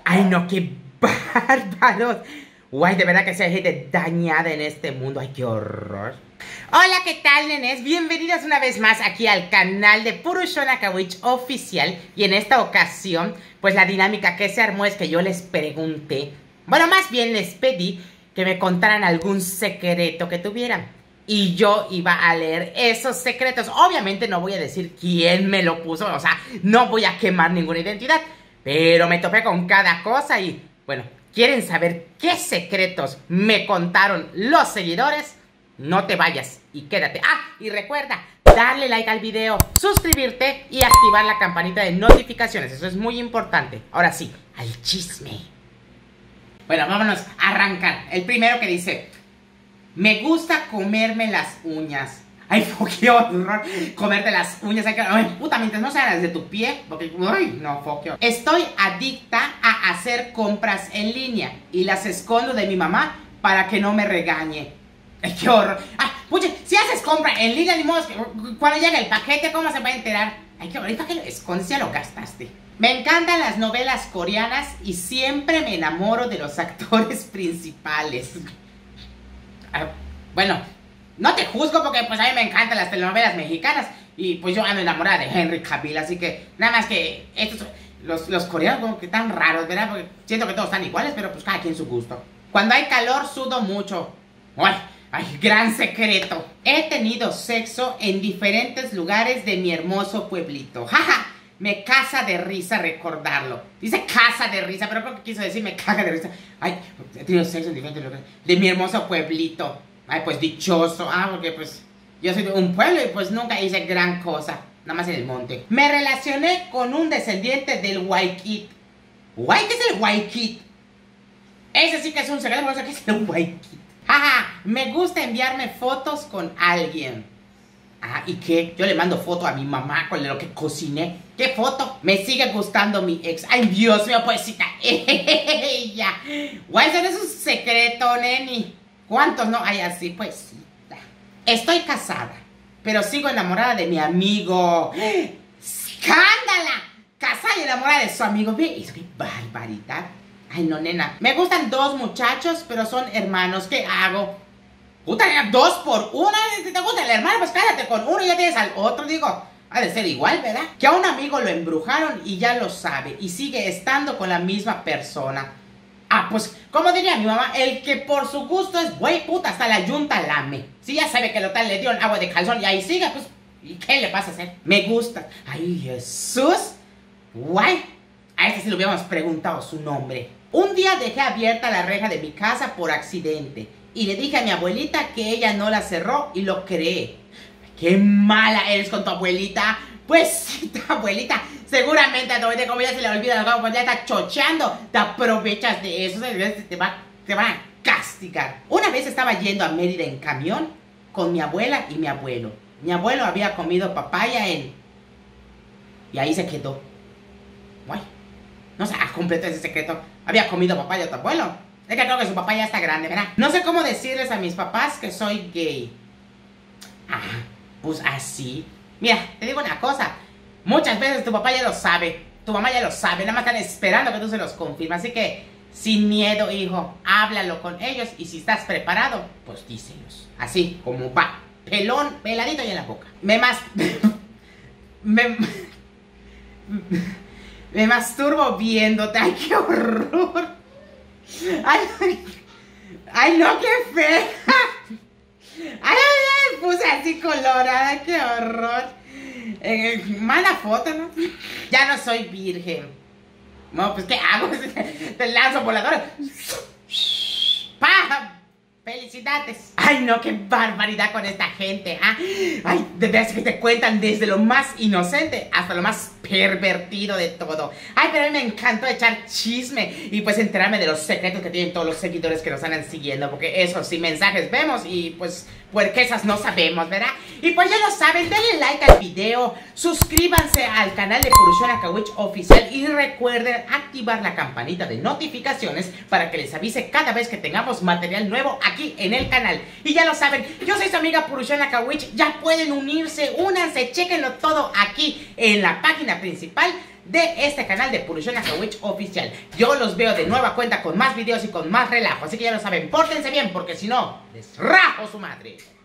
Ay, no, qué bárbaros. Guay, de verdad que sí hay gente dañada en este mundo. Ay, qué horror. Hola, ¿qué tal, nenes? Bienvenidos una vez más aquí al canal de Purushonaca Witch Oficial. Y en esta ocasión, pues la dinámica que se armó es que yo les pregunté, bueno, más bien les pedí que me contaran algún secreto que tuvieran. Y yo iba a leer esos secretos. Obviamente no voy a decir quién me lo puso, o sea, no voy a quemar ninguna identidad. Pero me topé con cada cosa y, bueno, ¿quieren saber qué secretos me contaron los seguidores? No te vayas y quédate. Ah, y recuerda, darle like al video, suscribirte y activar la campanita de notificaciones. Eso es muy importante. Ahora sí, al chisme. Bueno, vámonos a arrancar. El primero que dice: me gusta comerme las uñas. Ay, qué horror. Comerte las uñas. Ay, puta, mientras no sean desde tu pie. Porque, ay, no, qué. Estoy adicta a hacer compras en línea y las escondo de mi mamá para que no me regañe. Ay, qué horror. Ah, puche, si haces compra en línea, ni modo, cuando llegue el paquete, ¿cómo se va a enterar? Ay, qué horror. ¿Y para qué lo escondes? Ya lo gastaste. Me encantan las novelas coreanas y siempre me enamoro de los actores principales. Ah, bueno, no te juzgo porque pues a mí me encantan las telenovelas mexicanas y pues yo ando enamorada de Henry Cavill, así que nada más que estos, los coreanos como que están raros, ¿verdad? Porque siento que todos están iguales, pero pues cada quien su gusto. Cuando hay calor sudo mucho. Ay, gran secreto. He tenido sexo en diferentes lugares de mi hermoso pueblito. Jaja, me caga de risa recordarlo. Dice casa de risa, pero creo que quiso decir me caga de risa. Ay, he tenido sexo en diferentes lugares de mi hermoso pueblito. Ay, pues dichoso. Ah, porque pues yo soy de un pueblo y pues nunca hice gran cosa. Nada más en el monte. Me relacioné con un descendiente del Waikit. ¿Qué es el Waikit? Ese sí que es un secreto, no sé qué es el Waikit. Jaja, me gusta enviarme fotos con alguien. Ah, ¿y qué? Yo le mando foto a mi mamá con lo que cociné. ¿Qué foto? Me sigue gustando mi ex. Ay, Dios mío, poesita. Ella. Guay, ese es un secreto, neni. ¿Cuántos no hay así, poesita? Estoy casada, pero sigo enamorada de mi amigo. ¡Escándala! Casada y enamorada de su amigo. ¿Ve? Eso, qué barbaridad. Ay, no, nena. Me gustan dos muchachos, pero son hermanos. ¿Qué hago? Puta, nena, 2 por 1. Si te gusta el hermano, pues cállate con uno y ya tienes al otro. Digo, ha de ser igual, ¿verdad? Que a un amigo lo embrujaron y ya lo sabe. Y sigue estando con la misma persona. Ah, pues, como diría mi mamá, el que por su gusto es güey, puta, hasta la yunta lame. Si ya sabe que lo tal le dieron agua de calzón y ahí sigue, pues, ¿y qué le pasa a hacer? Me gusta. Ay, Jesús. Guay. A este sí le hubiéramos preguntado su nombre. Un día dejé abierta la reja de mi casa por accidente y le dije a mi abuelita que ella no la cerró y lo creé. ¡Qué mala eres con tu abuelita! Pues, tu abuelita, seguramente a tu abuelita, como ya se le olvida, como ya está chocheando, te aprovechas de eso, te van a castigar. Una vez estaba yendo a Mérida en camión con mi abuela y mi abuelo. Mi abuelo había comido papaya y ahí se quedó. Guay. No sé, completo ese secreto. Había comido papaya tu abuelo. Es que creo que su papá ya está grande, ¿verdad? No sé cómo decirles a mis papás que soy gay. Ah, pues así. Mira, te digo una cosa. Muchas veces tu papá ya lo sabe. Tu mamá ya lo sabe. Nada más están esperando que tú se los confirmes. Así que, sin miedo, hijo, háblalo con ellos. Y si estás preparado, pues díselos. Así, como va. Pelón, peladito y en la boca. Me masturbo viéndote. ¡Ay, qué horror! ¡Ay, no, qué fea! ¡Ay, me puse así colorada! ¡Qué horror! Mala foto, ¿no? Ya no soy virgen. No, pues, ¿qué hago? Te lanzo voladores. ¡Pah! ¡Felicidades! ¡Ay, no! ¡Qué barbaridad con esta gente! ¿Ah? ¡Ay! De veras que te cuentan desde lo más inocente hasta lo más pervertido de todo. ¡Ay, pero a mí me encantó echar chisme! Y pues enterarme de los secretos que tienen todos los seguidores que nos andan siguiendo. Porque eso sí, mensajes vemos y pues puerquesas no sabemos, ¿verdad? Y pues ya lo saben, denle like al video, suscríbanse al canal de Purushonaca Witch Oficial y recuerden activar la campanita de notificaciones para que les avise cada vez que tengamos material nuevo aquí en el canal. Y ya lo saben, yo soy su amiga Purushonaca Witch, ya pueden unirse, únanse, chequenlo todo aquí en la página principal de este canal de Purushono Kawich Oficial. Yo los veo de nueva cuenta con más videos y con más relajo. Así que ya lo saben, pórtense bien porque si no, les rajo su madre.